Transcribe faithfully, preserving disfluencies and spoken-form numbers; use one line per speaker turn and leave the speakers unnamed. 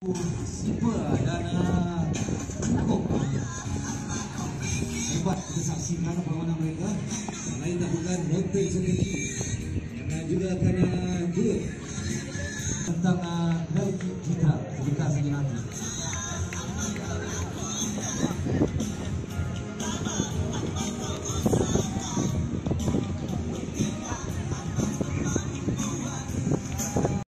Super dan uh, cukup hebat kita saksikan permainan mereka. Lain tak bukan Rotate sendiri dan juga akan uh, good tentang uh,